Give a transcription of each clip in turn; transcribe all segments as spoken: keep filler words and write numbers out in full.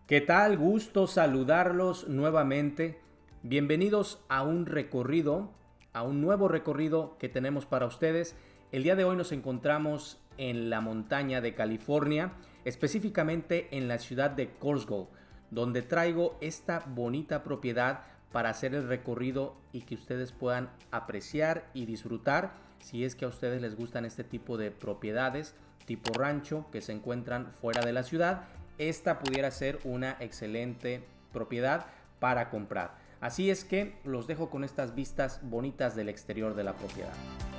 ¿Qué tal? Gusto saludarlos nuevamente. Bienvenidos a un recorrido, a un nuevo recorrido que tenemos para ustedes. El día de hoy nos encontramos en la montaña de California, específicamente en la ciudad de Corsgo, donde traigo esta bonita propiedad para hacer el recorrido y que ustedes puedan apreciar y disfrutar si es que a ustedes les gustan este tipo de propiedades tipo rancho que se encuentran fuera de la ciudad. Esta pudiera ser una excelente propiedad para comprar. Así es que los dejo con estas vistas bonitas del exterior de la propiedad.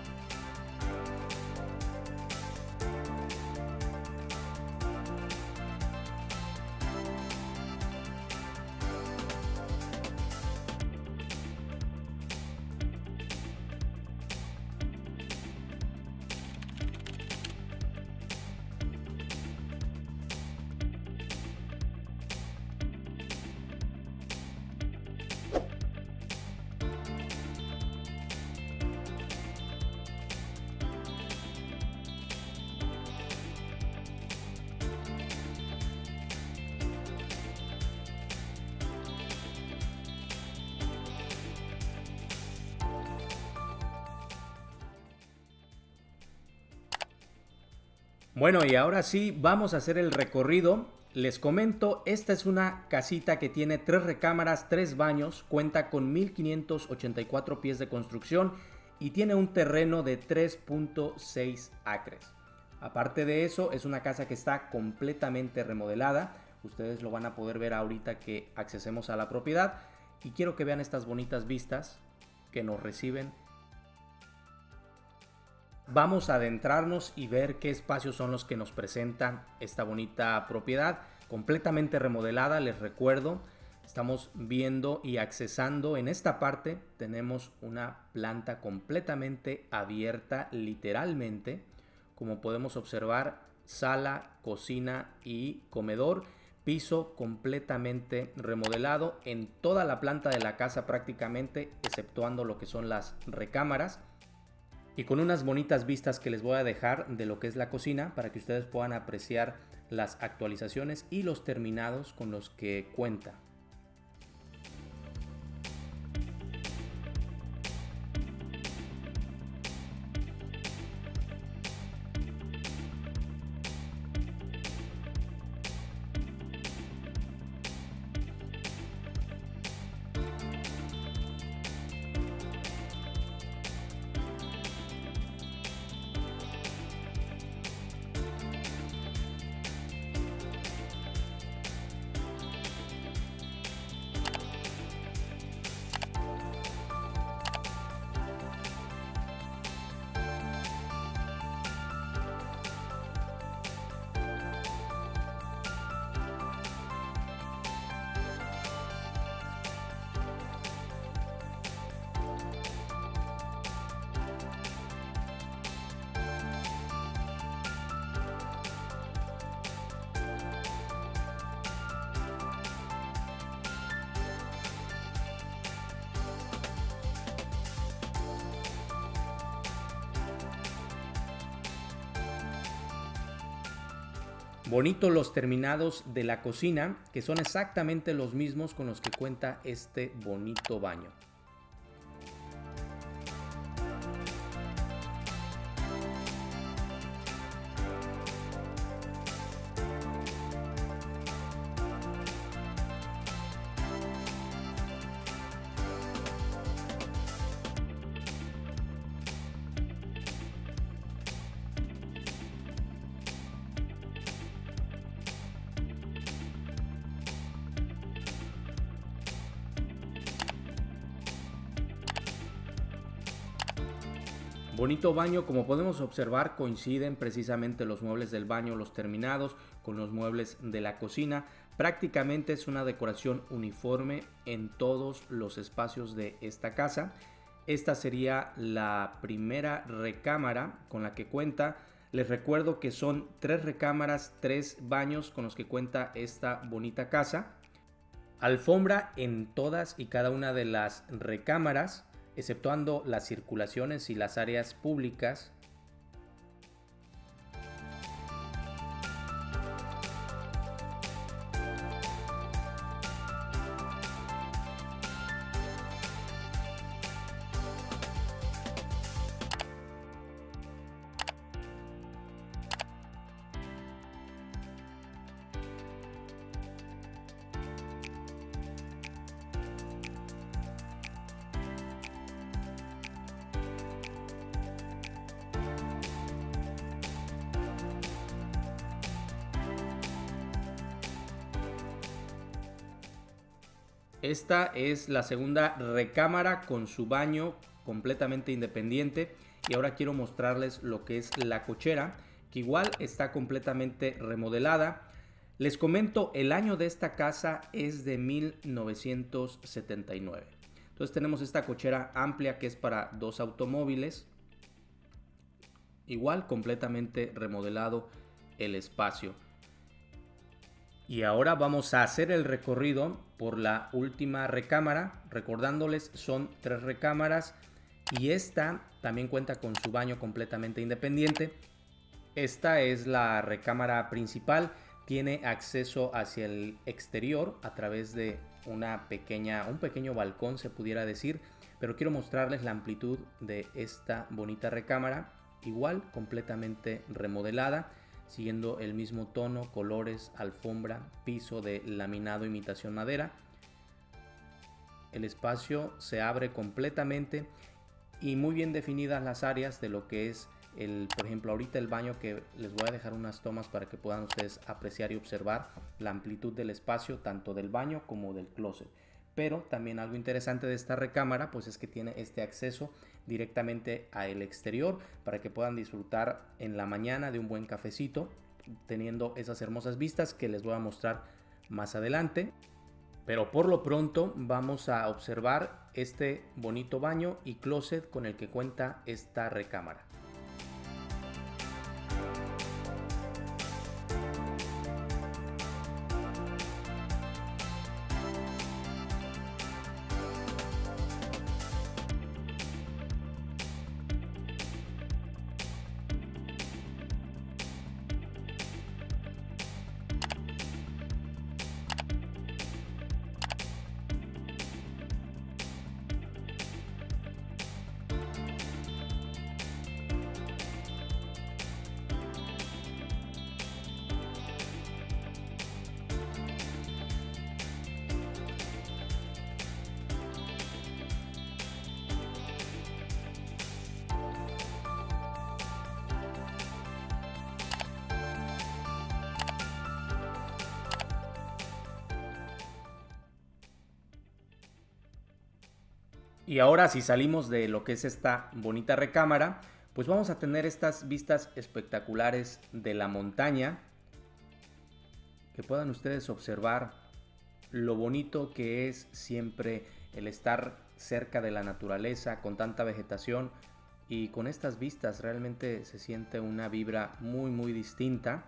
Bueno, y ahora sí, vamos a hacer el recorrido. Les comento, esta es una casita que tiene tres recámaras, tres baños, cuenta con mil quinientos ochenta y cuatro pies de construcción y tiene un terreno de tres punto seis acres. Aparte de eso, es una casa que está completamente remodelada. Ustedes lo van a poder ver ahorita que accesemos a la propiedad. Y quiero que vean estas bonitas vistas que nos reciben. Vamos a adentrarnos y ver qué espacios son los que nos presentan esta bonita propiedad completamente remodelada. Les recuerdo, estamos viendo y accesando en esta parte. Tenemos una planta completamente abierta, literalmente. Como podemos observar, sala, cocina y comedor. Piso completamente remodelado en toda la planta de la casa prácticamente, exceptuando lo que son las recámaras. Y con unas bonitas vistas que les voy a dejar de lo que es la cocina para que ustedes puedan apreciar las actualizaciones y los terminados con los que cuenta. Bonitos los terminados de la cocina, que son exactamente los mismos con los que cuenta este bonito baño. Bonito baño, como podemos observar, coinciden precisamente los muebles del baño, los terminados, con los muebles de la cocina. Prácticamente es una decoración uniforme en todos los espacios de esta casa. Esta sería la primera recámara con la que cuenta. Les recuerdo que son tres recámaras, tres baños con los que cuenta esta bonita casa. Alfombra en todas y cada una de las recámaras, exceptuando las circulaciones y las áreas públicas. Esta es la segunda recámara con su baño completamente independiente. Y ahora quiero mostrarles lo que es la cochera, que igual está completamente remodelada. Les comento, el año de esta casa es de mil novecientos setenta y nueve. Entonces tenemos esta cochera amplia que es para dos automóviles. Igual completamente remodelado el espacio. Y ahora vamos a hacer el recorrido por la última recámara. Recordándoles, son tres recámaras y esta también cuenta con su baño completamente independiente. Esta es la recámara principal. Tiene acceso hacia el exterior a través de una pequeña, un pequeño balcón, se pudiera decir. Pero quiero mostrarles la amplitud de esta bonita recámara. Igual completamente remodelada, siguiendo el mismo tono, colores, alfombra, piso de laminado imitación madera. El espacio se abre completamente y muy bien definidas las áreas de lo que es el, por ejemplo, ahorita el baño, que les voy a dejar unas tomas para que puedan ustedes apreciar y observar la amplitud del espacio, tanto del baño como del closet. Pero también algo interesante de esta recámara pues es que tiene este acceso directamente al exterior para que puedan disfrutar en la mañana de un buen cafecito, teniendo esas hermosas vistas que les voy a mostrar más adelante. Pero por lo pronto vamos a observar este bonito baño y closet con el que cuenta esta recámara. Y ahora, si salimos de lo que es esta bonita recámara, pues vamos a tener estas vistas espectaculares de la montaña, que puedan ustedes observar lo bonito que es siempre el estar cerca de la naturaleza con tanta vegetación, y con estas vistas realmente se siente una vibra muy muy distinta.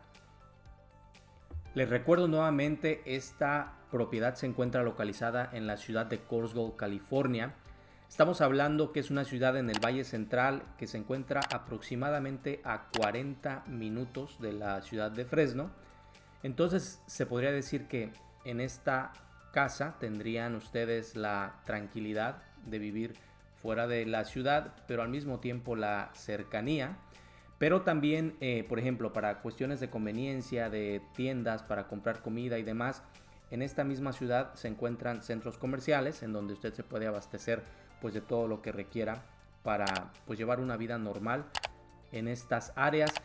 Les recuerdo nuevamente, esta propiedad se encuentra localizada en la ciudad de Corswall, California. Estamos hablando que es una ciudad en el Valle Central que se encuentra aproximadamente a cuarenta minutos de la ciudad de Fresno. Entonces se podría decir que en esta casa tendrían ustedes la tranquilidad de vivir fuera de la ciudad, pero al mismo tiempo la cercanía. Pero también, eh, por ejemplo, para cuestiones de conveniencia, de tiendas, para comprar comida y demás, en esta misma ciudad se encuentran centros comerciales en donde usted se puede abastecer pues de todo lo que requiera para pues llevar una vida normal en estas áreas.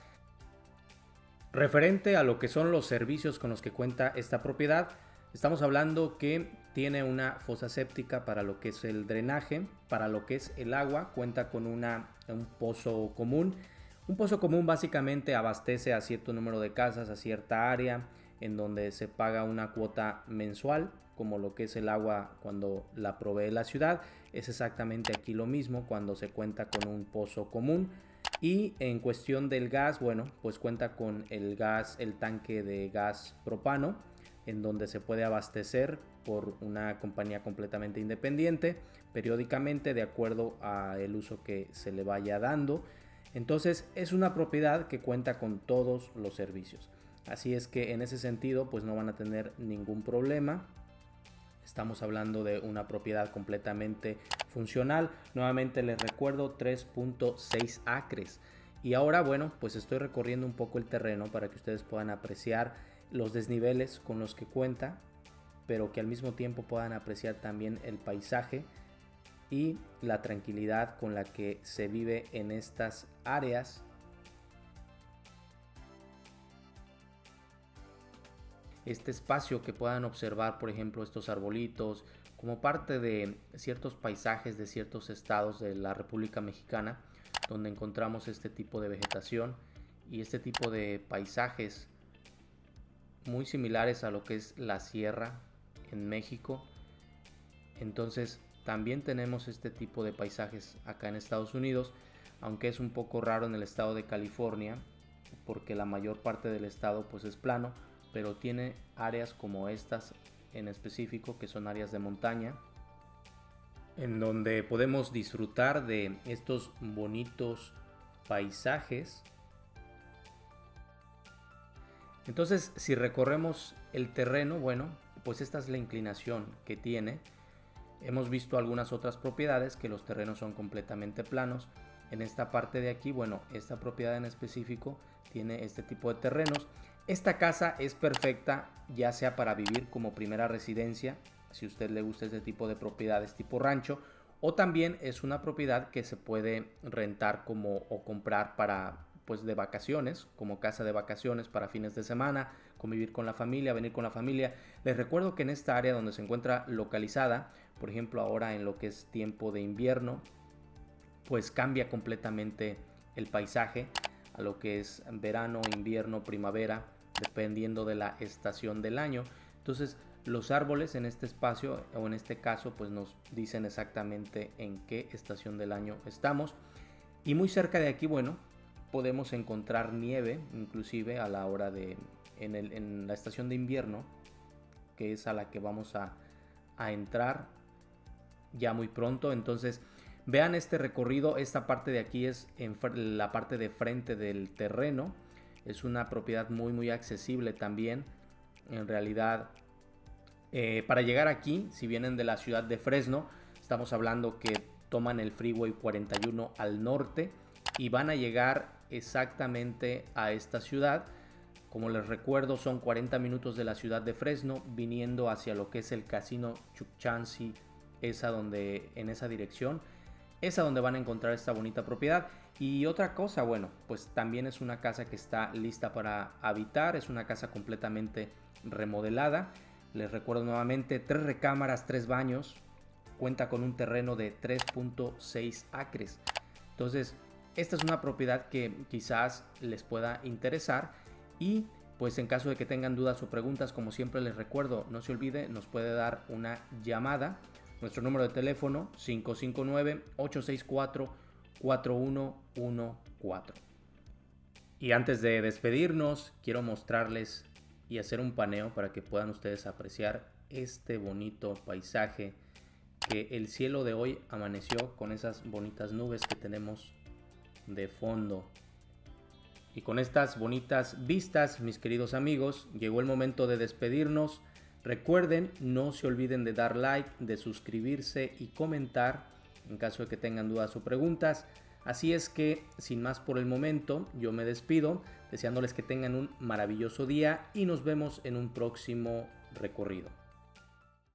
Referente a lo que son los servicios con los que cuenta esta propiedad, estamos hablando que tiene una fosa séptica para lo que es el drenaje. Para lo que es el agua, cuenta con una, un pozo común. Un pozo común básicamente abastece a cierto número de casas, a cierta área, en donde se paga una cuota mensual, como lo que es el agua cuando la provee la ciudad. Es exactamente aquí lo mismo cuando se cuenta con un pozo común. Y en cuestión del gas, bueno, pues cuenta con el gas, el tanque de gas propano, en donde se puede abastecer por una compañía completamente independiente, periódicamente de acuerdo al uso que se le vaya dando. Entonces es una propiedad que cuenta con todos los servicios. Así es que en ese sentido pues no van a tener ningún problema. Estamos hablando de una propiedad completamente funcional. Nuevamente les recuerdo, tres punto seis acres. Y ahora, bueno, pues estoy recorriendo un poco el terreno para que ustedes puedan apreciar los desniveles con los que cuenta, pero que al mismo tiempo puedan apreciar también el paisaje y la tranquilidad con la que se vive en estas áreas. Este espacio que puedan observar, por ejemplo, estos arbolitos, como parte de ciertos paisajes de ciertos estados de la República Mexicana, donde encontramos este tipo de vegetación y este tipo de paisajes muy similares a lo que es la sierra en México. Entonces también tenemos este tipo de paisajes acá en Estados Unidos, aunque es un poco raro en el estado de California, porque la mayor parte del estado pues es plano, pero tiene áreas como estas en específico, que son áreas de montaña, en donde podemos disfrutar de estos bonitos paisajes. Entonces, si recorremos el terreno, bueno, pues esta es la inclinación que tiene. Hemos visto algunas otras propiedades que los terrenos son completamente planos. En esta parte de aquí, bueno, esta propiedad en específico tiene este tipo de terrenos. Esta casa es perfecta ya sea para vivir como primera residencia, si a usted le gusta este tipo de propiedades tipo rancho, o también es una propiedad que se puede rentar como o comprar para pues de vacaciones, como casa de vacaciones para fines de semana, convivir con la familia, venir con la familia. Les recuerdo que en esta área donde se encuentra localizada, por ejemplo ahora en lo que es tiempo de invierno, pues cambia completamente el paisaje a lo que es verano, invierno, primavera, dependiendo de la estación del año. Entonces los árboles en este espacio o en este caso pues nos dicen exactamente en qué estación del año estamos. Y muy cerca de aquí, bueno, podemos encontrar nieve, inclusive a la hora de en, el, en la estación de invierno, que es a la que vamos a, a entrar ya muy pronto. Entonces vean este recorrido. Esta parte de aquí es en la parte de frente del terreno. Es una propiedad muy muy accesible también. En realidad, eh, para llegar aquí, si vienen de la ciudad de Fresno, estamos hablando que toman el Freeway cuarenta y uno al norte y van a llegar exactamente a esta ciudad. Como les recuerdo, son cuarenta minutos de la ciudad de Fresno viniendo hacia lo que es el Casino Chukchansi, esa donde, en esa dirección, es a donde van a encontrar esta bonita propiedad. Y otra cosa, bueno, pues también es una casa que está lista para habitar, es una casa completamente remodelada. Les recuerdo nuevamente, tres recámaras, tres baños, cuenta con un terreno de tres punto seis acres. Entonces, esta es una propiedad que quizás les pueda interesar y pues en caso de que tengan dudas o preguntas, como siempre les recuerdo, no se olvide, nos puede dar una llamada. Nuestro número de teléfono cinco cinco nueve, ocho seis cuatro, cuatro uno uno cuatro. Y antes de despedirnos, quiero mostrarles y hacer un paneo para que puedan ustedes apreciar este bonito paisaje, que el cielo de hoy amaneció con esas bonitas nubes que tenemos de fondo. Y con estas bonitas vistas, mis queridos amigos, llegó el momento de despedirnos. Recuerden, no se olviden de dar like, de suscribirse y comentar en caso de que tengan dudas o preguntas. Así es que, sin más por el momento, yo me despido, deseándoles que tengan un maravilloso día y nos vemos en un próximo recorrido.